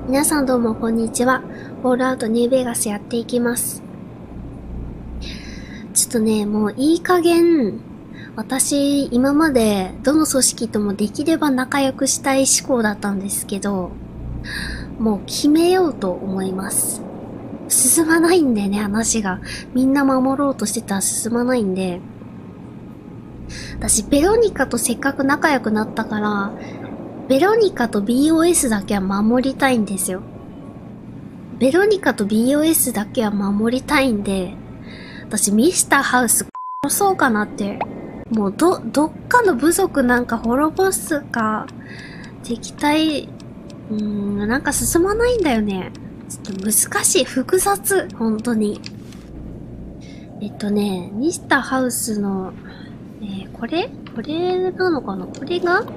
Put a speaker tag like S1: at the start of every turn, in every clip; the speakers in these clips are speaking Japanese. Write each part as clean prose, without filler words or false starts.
S1: 皆さんどうもこんにちは。オールアウトニューベガスやっていきます。ちょっとね、もういい加減、私、今までどの組織ともできれば仲良くしたい思考だったんですけど、もう決めようと思います。進まないんでね、話が。みんな守ろうとしてたら進まないんで。私、ベロニカとせっかく仲良くなったから、ベロニカと BOS だけは守りたいんですよ。ベロニカと BOS だけは守りたいんで、私ミスターハウス殺そうかなって。もうどっかの部族なんか滅ぼすか、敵対、なんか進まないんだよね。ちょっと難しい、複雑、本当に。ミスターハウスの、これなのかな、これが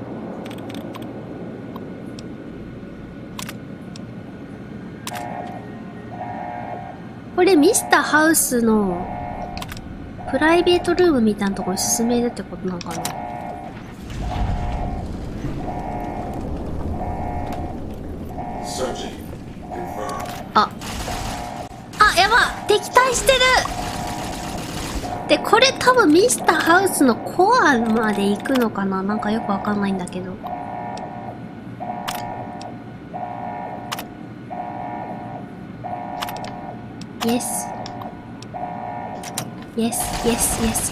S1: これミスターハウスのプライベートルームみたいなところに進めるってことなのかな。やば、敵対してる。で、これ多分ミスターハウスのコアまで行くのかな、なんかよくわかんないんだけど。イエス。イエス、イエス、イエス。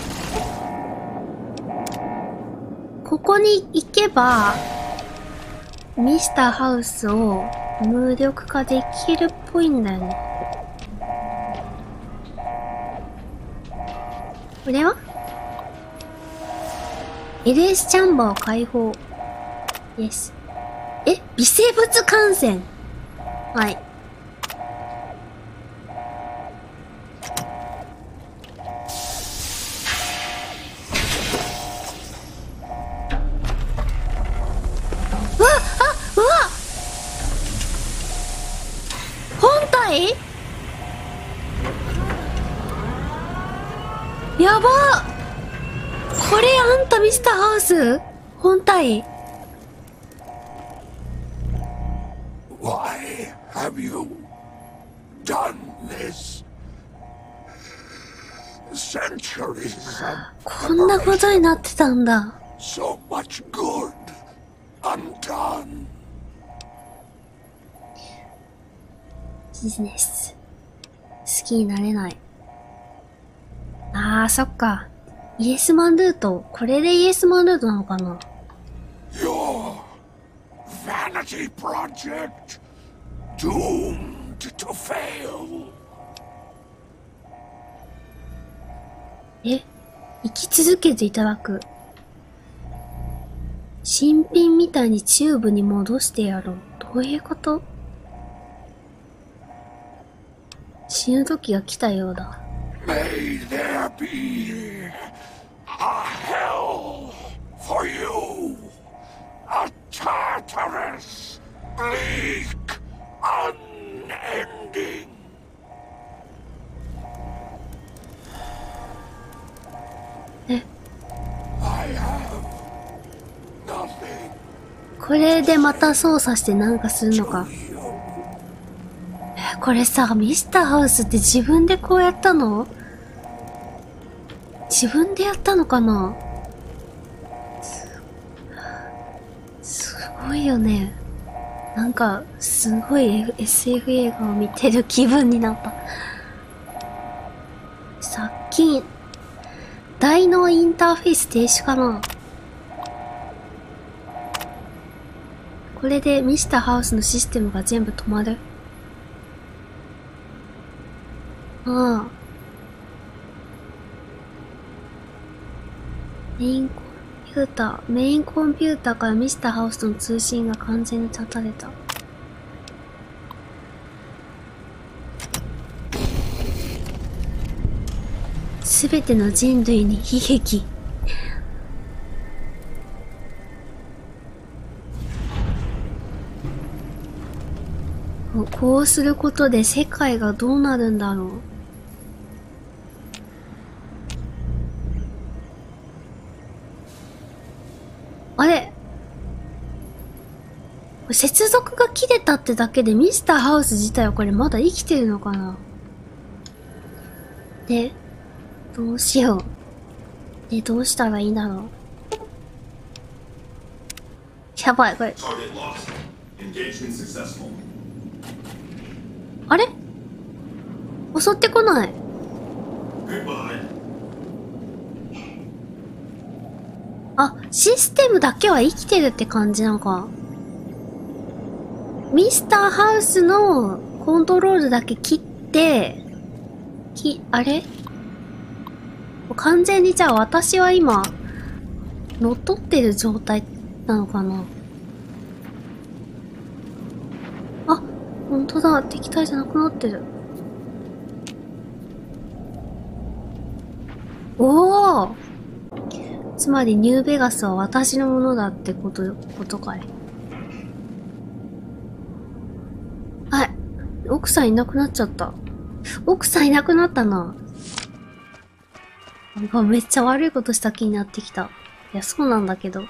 S1: ここに行けば、ミスターハウスを無力化できるっぽいんだよね。これは ?LS チャンバー解放。イエス。微生物感染。はい。やば、これあんたミスターハウス本体。
S2: Why have you done this? Centuries of
S1: こんなことになってたんだ。
S2: so much good undone.
S1: ビジネス好きになれない。そっか。イエスマンルート。これでイエスマンルートなのかな。
S2: Your vanity project doomed to fail.
S1: 生き続けていただく。新品みたいにチューブに戻してやろう。どういうこと？死ぬ時が来たようだ。
S2: May there be a hell for you, a Tartarus, bleak, unending.
S1: え、
S2: I have nothing
S1: これでまた操作してなんかするのか。
S2: to you.
S1: これさ、ミスターハウスって自分でこうやったの？自分でやったのかな？すごいよね。なんか、すごい SF 映画を見てる気分になった。殺菌。大脳インターフェース停止かな？これでミスターハウスのシステムが全部止まる？メインコンピューターからミスターハウスとの通信が完全に断たれた。すべての人類に悲劇。こうすることで世界がどうなるんだろう。あれ、 接続が切れたってだけでミスターハウス自体はこれまだ生きてるのかな。で、どうしよう。で、どうしたらいいんだろう。やばい、これ。あれ？襲ってこない。あ、システムだけは生きてるって感じなのか。ミスターハウスのコントロールだけ切って、あれ？完全にじゃあ私は今、乗っ取ってる状態なのかな。あ、ほんとだ。敵対じゃなくなってる。おー！つまりニューベガスは私のものだってことかい。はい。奥さんいなくなっちゃった。奥さんいなくなったな。なんかめっちゃ悪いことした気になってきた。いや、そうなんだけど。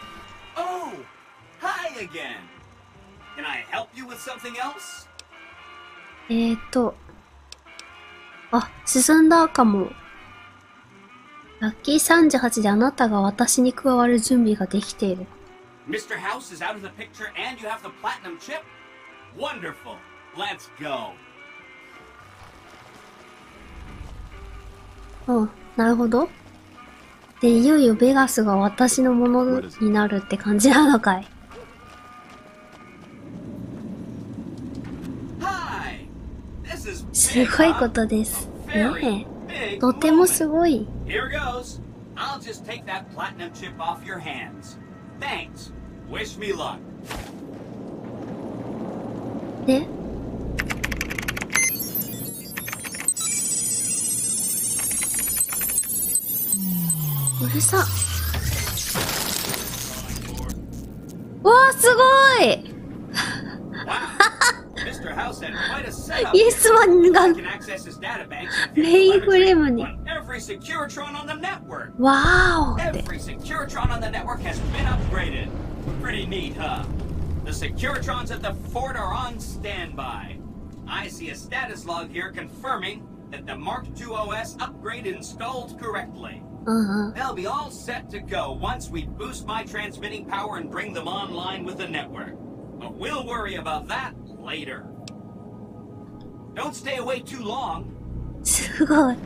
S1: あ、進んだかも。ラッキー38であなたが私に加わる準備ができている。
S3: Mr. House is out of the picture and you have the platinum chip? Wonderful. Let's go.
S1: うん、なるほど。で、いよいよベガスが私のものになるって感じなのかい。すごいことです。ねえ。とてもすごい。
S3: Here goes. I'll just take that platinum chip off your hands. Thanks. Wish me luck.
S1: で、うるさ。うわー、すごいイエスマンがメインフレームに。わーおって。
S3: Pretty neat, huh? The Securitrons at the fort are on standby. I see a status log here confirming that the Mark II OS upgrade installed correctly. They'll be all set to go once we boost my transmitting power and bring them online with the network. But we'll worry about that later. Don't stay away too long.
S1: すごい。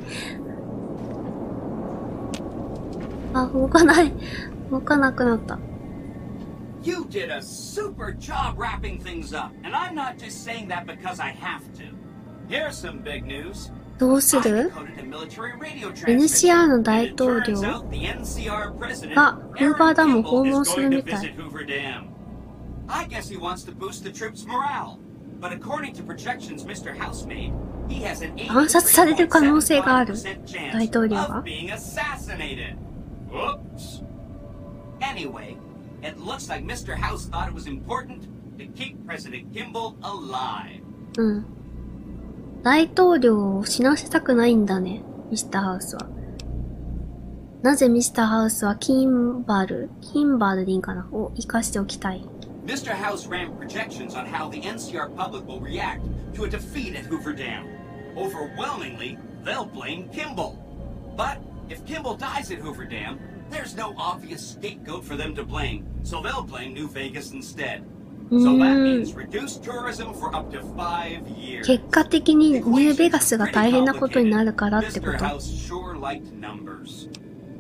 S1: あ、動かない。動かなくなった。
S3: You did a super job wrapping things up, and I'm not just saying that because I have to. Here's some big news.
S1: どうする？ NCR の大統領がフーバーダムを訪問するみたい。
S3: I guess he wants to boost the troops' morale. But according to projections Mr. House made, he has an
S1: 暗殺される可能性がある。大統領が。
S3: being assassinated. Oops. Anyway, it looks like Mr. House thought it was important to keep President Kimball alive.
S1: うん。大統領を死なせたくないんだね、ミスターハウスは。なぜミスターハウスはキンバルでいいんかなを生かしておきたい。
S3: Mr. House ran projections on how the NCR public will react to a defeat at Hoover Dam. Overwhelmingly, they'll blame Kimball. But if Kimball dies at Hoover Dam, there's no obvious scapegoat for them to blame, so they'll blame New Vegas instead. So that means reduced tourism for up to 5 years.
S1: 結果的にニューベガスが大変なことになるからってこと。
S3: Mr. House sure liked numbers.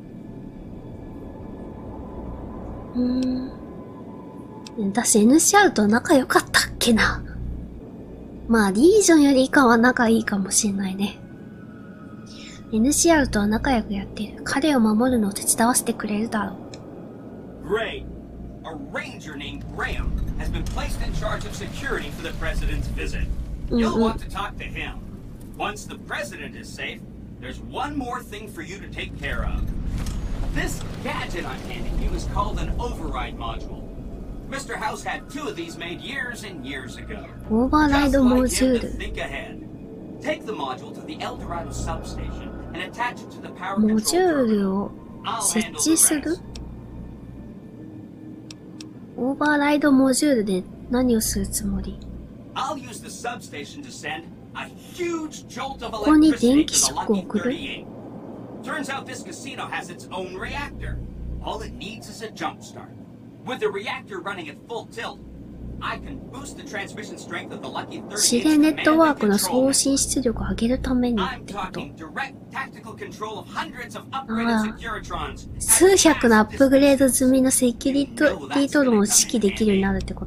S1: 私 NCR と仲良かったっけな。まあリージョンより以下は仲いいかもしれないね。NCR とは仲良くやっている。彼を守るのを手伝わせてくれるだろう。
S3: Great. A ranger named Graham has been placed in charge of security for the president's visit. You'll want to talk to him. Once the president is safe, there's one more thing for you to take care of. This gadget I'm handing you is called an override module. Mr. House had 2 of these made years and years ago.
S1: オーバーライドモジュール。
S3: Think ahead. Take the module to the El Dorado substation and attach it to the power
S1: モジュ
S3: control
S1: ール
S3: terminal.
S1: を
S3: I'll
S1: 設
S3: handle
S1: 置
S3: the
S1: する？
S3: rest.
S1: オーバーライドモジュールで何をするつもり？
S3: I'll use the substation to send a huge jolt of
S1: ここに
S3: electricity
S1: 電気
S3: to
S1: シ
S3: the
S1: ョックを
S3: Lucky
S1: 送る？
S3: 38. Turns out this casino has its own reactor. All it needs is a jump start. With the reactor running at full tilt, I can boost the transmission strength of the Lucky
S1: 指
S3: 38's
S1: 令ネット
S3: command
S1: ワー
S3: and
S1: クの
S3: control
S1: 送
S3: network.
S1: 信出力を上げるためにっ
S3: I'm
S1: てこと？
S3: talking direct tactical control of hundreds of upgraded Securitrons.
S1: 数百のアップグレード済みのセキュリティドローンを指揮できるようになるってこと？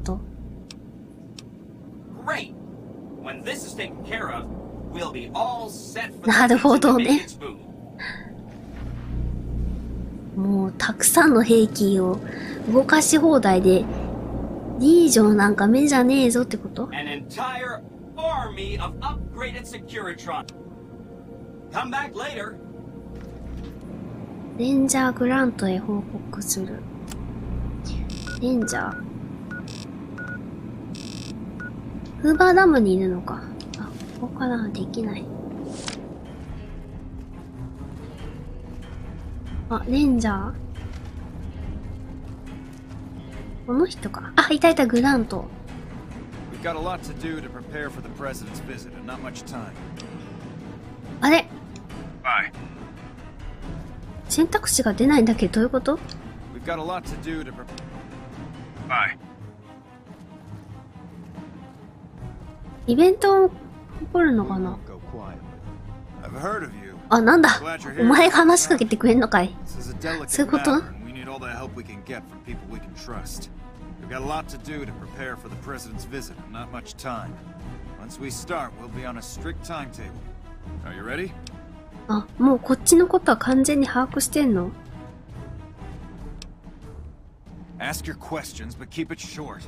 S3: Great. When this is taken care of, we'll be all set for
S1: なる
S3: the
S1: ほ
S3: Legion
S1: ど
S3: to
S1: ね。
S3: make its move.
S1: もうたくさんの兵器を動かし放題で、リージョンなんか目じゃねえぞってこと？
S3: An entire army of upgraded Securitrons. Come back later.
S1: レンジャーグラントへ報告する。レンジャー。フーバーダムにいるのか。あ、ここからはできない。あ、レンジャー。この人か。あ、いたいた、グラント。
S4: We've got a lot to do to prepare for the president's visit and not much time.
S1: あれ
S4: Bye.
S1: 選択肢が出ないんだけど、どういうこと？
S4: We've got a lot to do to Bye.
S1: イベント起こるのかな？
S4: Go quietly. I've heard of you.
S1: あ、なんだお前が話しかけてくれんのかい？
S4: This is a delicate
S1: そういうこと？
S4: matter, and we need all the help we can get from people we can trust. We've got a lot to do to prepare for the president's visit and not much time. Once we start, we'll be on a strict timetable. Are you ready?
S1: あ、もうこっちのことは完全に把握してんの？
S4: Ask your questions, but keep it short.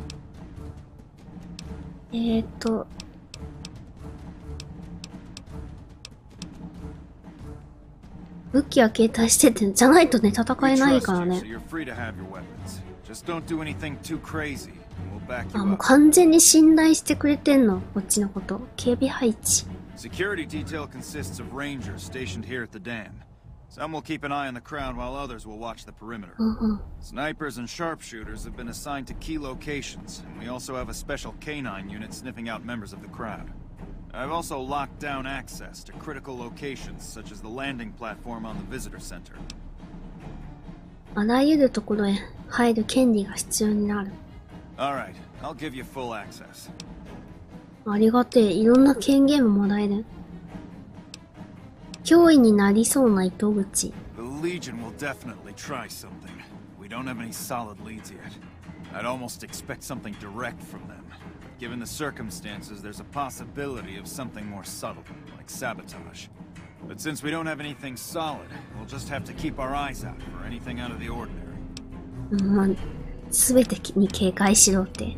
S1: 武器は携帯してて、じゃないとね、戦
S4: We
S1: えない
S4: trust
S1: から
S4: you,
S1: ね。
S4: so you're free to have your weapons. Just don't do anything too crazy, and we'll back
S1: あ、
S4: you
S1: もう
S4: up.
S1: 完全に信頼してくれてんの、こっちのこと。警備配置。
S4: Security detail consists of rangers stationed here at the dam. Some will keep an eye on the crowd while others will watch the perimeter.
S1: うんうん。
S4: Snipers and sharpshooters have been assigned to key locations, and we also have a special canine unit sniffing out members of the crowd. I've also locked down access to critical locations, such as the landing platform on the visitor center.
S1: あらゆるところへ入る権利が必要になる。
S4: Alright, I'll give you full access.
S1: ありがてえ、いろんな権限ももらえる。脅威になりそうな糸口。
S4: The Legion will definitely try something. We don't have any solid leads yet. I'd almost expect something direct from them. Given the circumstances, there's a possibility of something more subtle, like sabotage. But since we don't have anything solid, we'll just have to keep our eyes out for anything out of the ordinary.
S1: まあ、すべてに警戒しろって。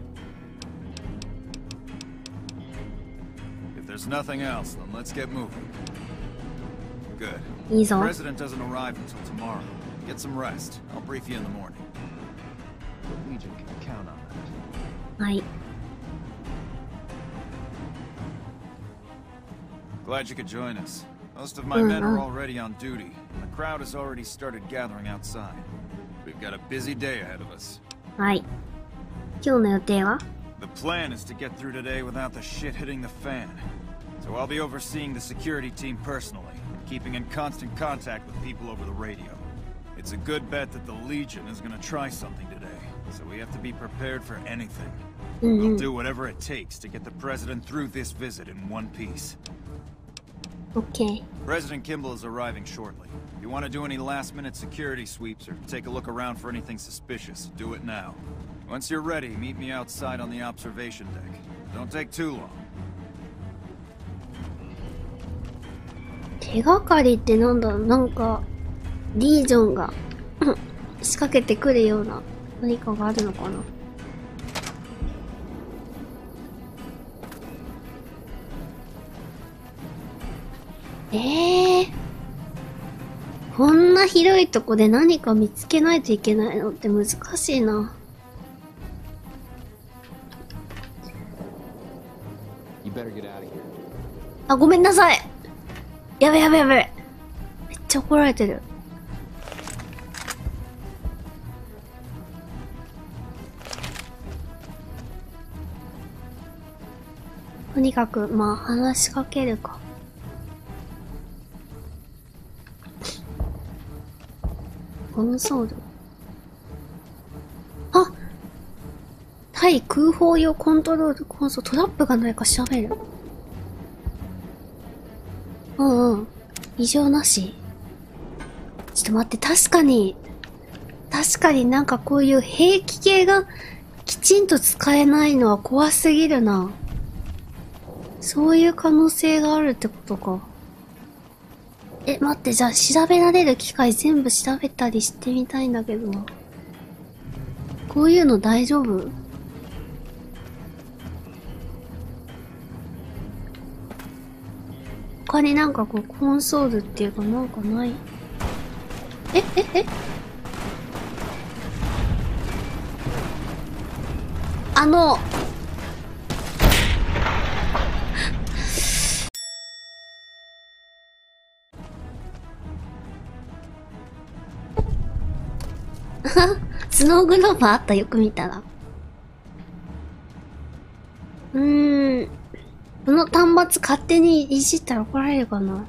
S4: If there's nothing else, then let's get moving. Good.
S1: いい
S4: The
S1: ぞ。
S4: President doesn't arrive until tomorrow. Get some rest. I'll brief you in the morning. The Legion can count on that.
S1: はい。
S4: Glad you could join us. Most of my men are already on duty, and the crowd has already started gathering outside. We've got a busy day ahead of us.
S1: はい。今日の予定は？
S4: The plan is to get through today without the shit hitting the fan. So I'll be overseeing the security team personally, keeping in constant contact with people over the radio. It's a good bet that the Legion is gonna try something today, so we have to be prepared for anything. We'll do whatever it takes to get the President through this visit in one piece.
S1: オッケー。
S4: President Kimball is arriving shortly. If you want to do any last-minute security sweeps or take a look around for anything suspicious, do it now. Once you're ready, meet me outside on the observation deck. Don't take too long.
S1: 手がかりってなんだろう、なんか、リージョンが仕掛けてくるような何かがあるのかな。こんな広いとこで何か見つけないといけないのって難しいな。あ、ごめんなさい。やべやべやべ。めっちゃ怒られてる。 とにかく、まあ、話しかけるか。コンソール。あ、対空砲用コントロールコンソール。トラップがないか調べる。うんうん。異常なし。ちょっと待って、確かになんかこういう兵器系がきちんと使えないのは怖すぎるな。そういう可能性があるってことか。待って、じゃあ調べられる機械全部調べたりしてみたいんだけどな。こういうの大丈夫？他になんかこうコンソールっていうかなんかない？スノーグローバーあった、よく見たら。この端末勝手にいじったら怒られるかな。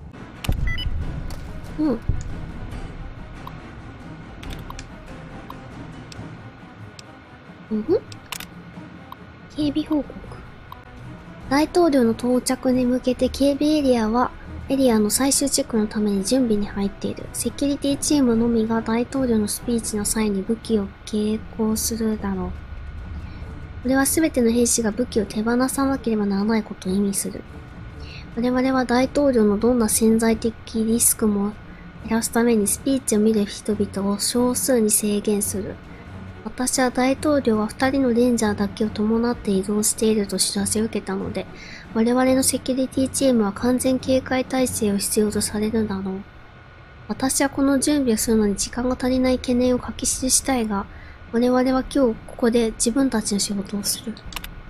S1: 警備報告。大統領の到着に向けて警備エリアの最終チェックのために準備に入っている。セキュリティチームのみが大統領のスピーチの際に武器を携行するだろう。これはすべての兵士が武器を手放さなければならないことを意味する。我々は大統領のどんな潜在的リスクも減らすためにスピーチを見る人々を少数に制限する。私は大統領は2人のレンジャーだけを伴って移動していると知らせを受けたので、我々のセキュリティチームは完全警戒態勢を必要とされるだろう。私はこの準備をするのに時間が足りない懸念を書き記したいが、我々は今日ここで自分たちの仕事をする。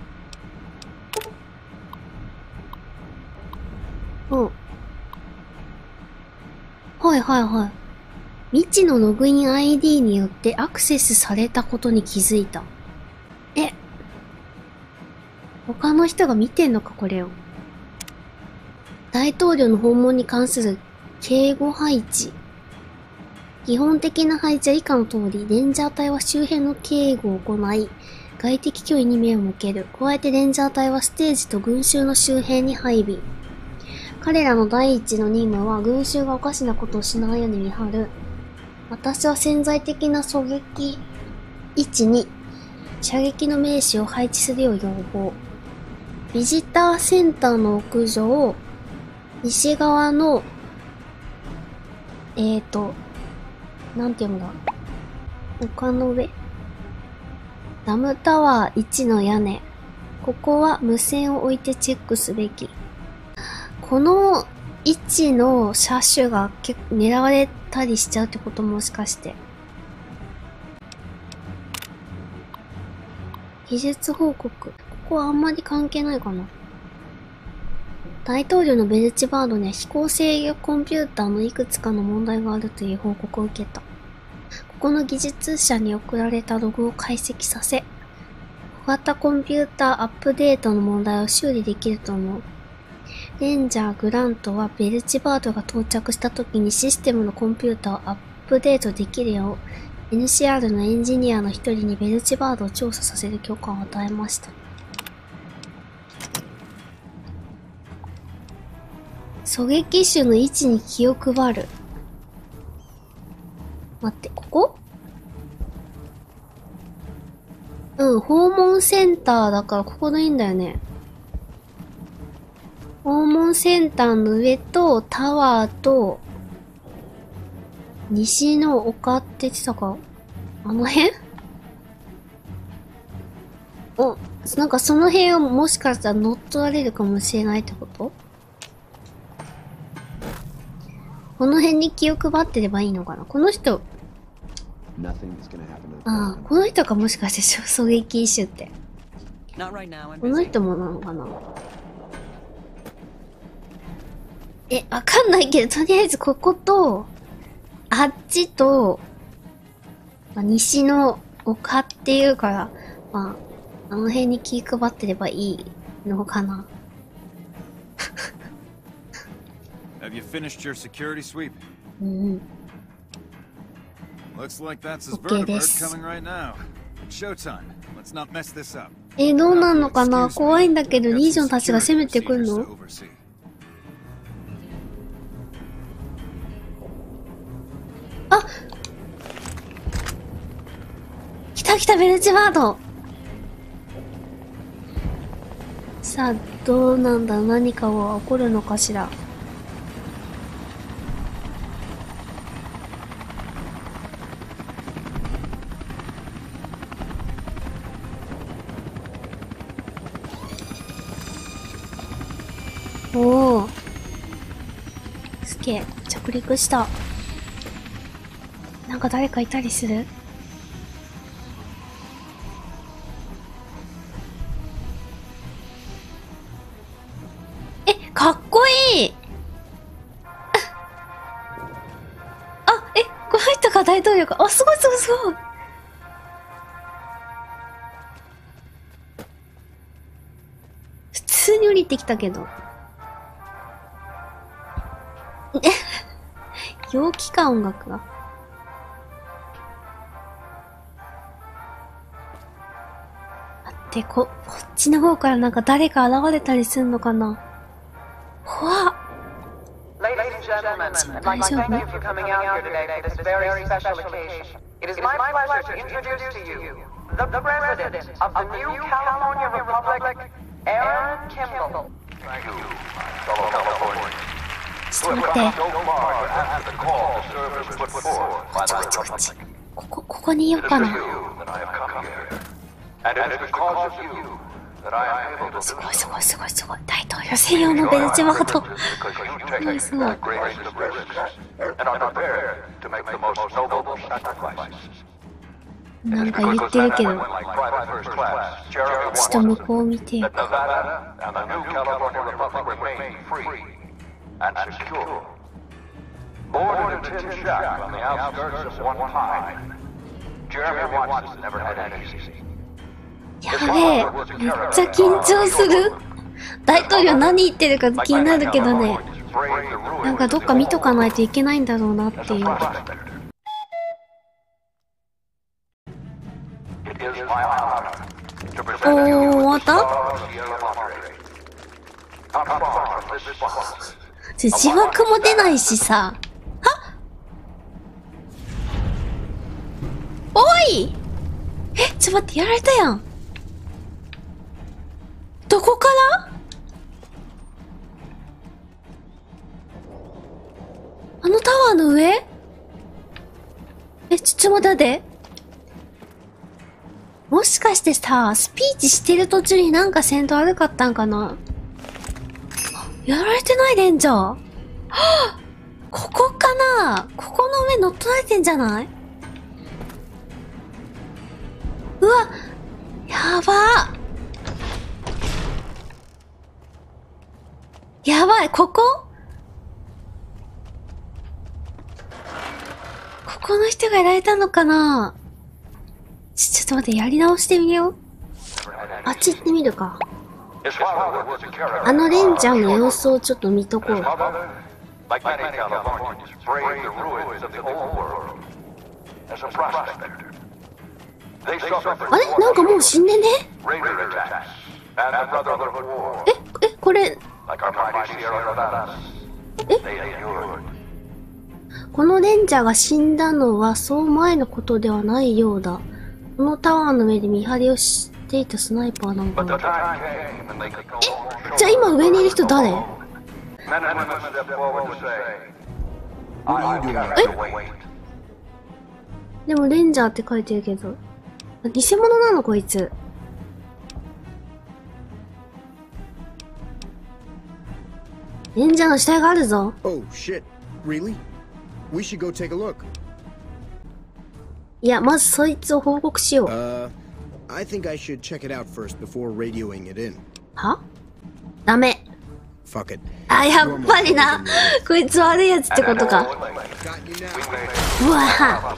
S1: はいはいはい。未知のログイン ID によってアクセスされたことに気づいた。他の人が見てんのかこれを。大統領の訪問に関する警護配置。基本的な配置は以下の通り、レンジャー隊は周辺の警護を行い、外的脅威に目を向ける。加えてレンジャー隊はステージと群衆の周辺に配備。彼らの第一の任務は群衆がおかしなことをしないように見張る。私は潜在的な狙撃位置に射撃の名手を配置するよう要望。ビジターセンターの屋上、西側の、なんて読むんだ。丘の上。ダムタワー1の屋根。ここは無線を置いてチェックすべき。この位置の車種が結構狙われたりしちゃうってこともしかして。技術報告。ここはあんまり関係ないかな。大統領のベルチバードには飛行制御コンピューターのいくつかの問題があるという報告を受けた。ここの技術者に送られたログを解析させ、小型コンピューターアップデートの問題を修理できると思う。レンジャー・グラントはベルチバードが到着した時にシステムのコンピューターをアップデートできるよう、NCR のエンジニアの一人にベルチバードを調査させる許可を与えました。狙撃手の位置に気を配る。待って、ここ？訪問センターだからここでいいんだよね。訪問センターの上とタワーと西の丘って言ってたか？あの辺？なんかその辺をもしかしたら乗っ取られるかもしれないってこと？この辺に気を配ってればいいのかな？この人。この人がもしかして狙撃手って。この人もなのかな？わかんないけど、とりあえずここと、あっちと、西の丘っていうから、あの辺に気配ってればいいのかな。
S4: Have you finished your security sweep?
S1: うん。
S4: Looks like that's his
S1: OK
S4: vertibird
S1: です。
S4: coming right now. It's showtime. Let's not mess this up.
S1: どうなんのかな？怖いんだけど、リージョンたちが攻めてくるの？あ！来た来た、ベルチバード！さあ、どうなんだ？何かが起こるのかしら。おお、すげえ、着陸した。なんか誰かいたりする？かっこいいこの人が大統領か。すごいすごいすごい。普通に降りてきたけど。陽気か、音楽が。待って、こっちの方からなんか誰か現れたりするのかな。怖っ。
S5: Ladies and gentlemen, I'd like to thank you for coming out here today for this very special occasion. It is my pleasure to introduce to you the President of the new California Republic, Aaron Kimball.
S2: Thank you, fellow Californians.
S1: ちょっと待って。
S2: So far after the call to service put forth by the Republic.
S1: ここにいようかな。
S2: It is for you that I have come here. And it is because of you that I am able to do
S1: すご
S2: so.
S1: いすごいすごいすごい。大統領専用のベルチバード。
S2: Because you take the greatest of risks and are prepared to make the most noble sacrifices.
S1: なんか言ってるけど。
S2: Like private first class, Jeremy
S1: ちょっと向こう見てよ。
S2: that Nevada and the new California Republic remain free and secure. Born in a tin shack on the outskirts of one pine, Jeremy Watson never had it easy.
S1: やべえ。めっちゃ緊張する。大統領何言ってるか気になるけどね。なんかどっか見とかないといけないんだろうなっていう。終わった？字幕も出ないしさ。おい！ちょっと待って、やられたやん。どこから？あのタワーの上？ちょっと待って。もしかしてさ、スピーチしてる途中になんか戦闘悪かったんかな？やられてないレンジャー。はぁ！ここかな？ここの上乗っ取られてんじゃない？うわ！やばー！やばい、ここの人がやられたのかな？ちょっと待って、やり直してみよう。あっち行ってみるか。あのレンジャーの様子をちょっと見とこう。あれ？なんかもう死んでね？これ。このレンジャーが死んだのはそう前のことではないようだ。このタワーの上で見張りをしていたスナイパーなのかな。じゃあ今上にいる人誰？でもレンジャーって書いてるけど。偽物なのこいつ。レンジャーの死体があるぞ。
S6: Oh shit. Really? We should go take a look.
S1: いや、まずそいつを報告しよう。
S6: I think I should check it out first before radioing it in.
S1: は？ダメ。
S6: Fuck it.
S1: やっぱりな。こいつ悪いやつってことか。うわぁ。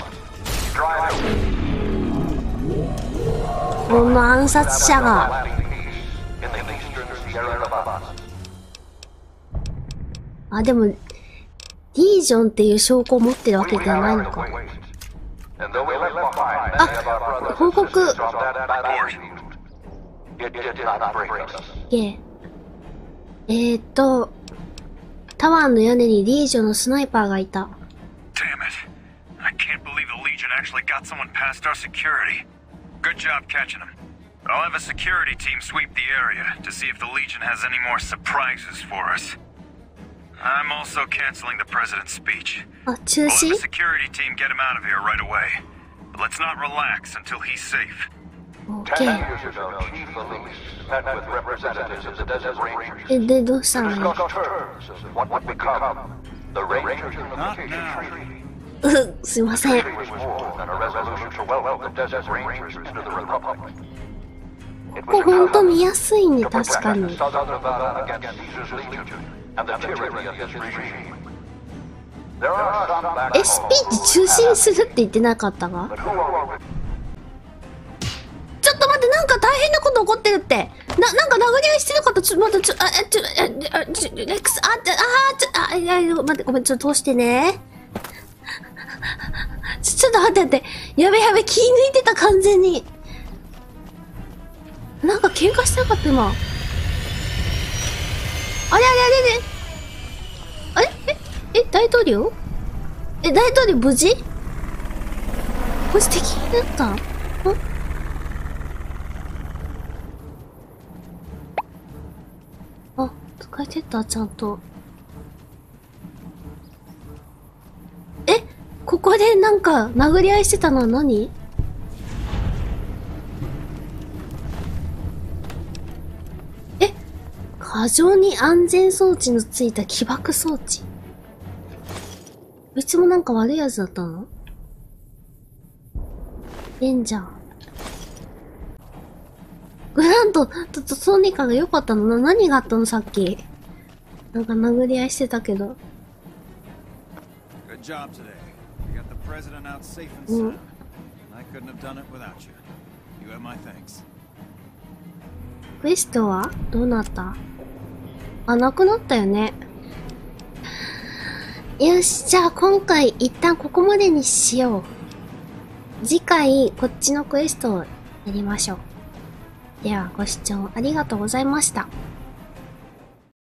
S1: この暗殺者が。でも、 リージョンっていう証拠を持ってるわけではないのか。あ、報告。タワーの屋根にリージョンのスナイパーがいた。
S4: Damn it. I can't believe the Legion actually got someone past our security. Good job catching them. I'll have a security team sweep the area to see if the Legion has any more surprises for us. I'm also canceling the president's speech.
S1: あ、中
S4: We'll have
S1: 止
S4: a security team get him out of here right away. But let's not relax until he's safe.
S1: ?OK。
S2: years ago, Chief Elise met with representatives of the Desert Rangers.
S1: え、で、どうしたの
S2: Discussed
S1: よ。
S2: terms of what would become the Rangers
S4: Not
S2: Unification
S4: now.
S2: Treaty.
S1: すいません。
S2: It was more than a resolution to welcome the Desert Rangers into the Republic. It
S1: こ
S2: was
S1: こ
S2: a
S1: ほんと
S2: covenant
S1: 見やすいね、
S2: to
S1: 確か
S2: protect
S1: に。
S2: Southern Nevada against Caesar's Legion and the tyranny of his regime. There are some back
S1: え、スピーチ中止にするって言ってなかったが
S2: but who are
S1: ちょっと待って、なんか大変なこと起こってるって。なんか殴り合いしてなかった。待って、レックス、待って、ごめん、ちょっと通してね。ちょっと待って。やべ、気抜いてた、完全に。なんか喧嘩してなかった、今。あれ。大統領大統領無事敵になったんあ、使えてたちゃんと。ここでなんか殴り合いしてたのは何？過剰に安全装置のついた起爆装置。こいつもなんか悪いやつだったの？レンジャー。グラント、ソニカが良かったの？何があったのさっき。なんか殴り合いしてたけど。
S4: Good job today. We got the president out safe and sound. I couldn't have done it without you. You have my thanks.
S1: クエストはどうなった？あ、なくなったよね。よし、じゃあ今回一旦ここまでにしよう。次回こっちのクエストをやりましょう。ではご視聴ありがとうございました。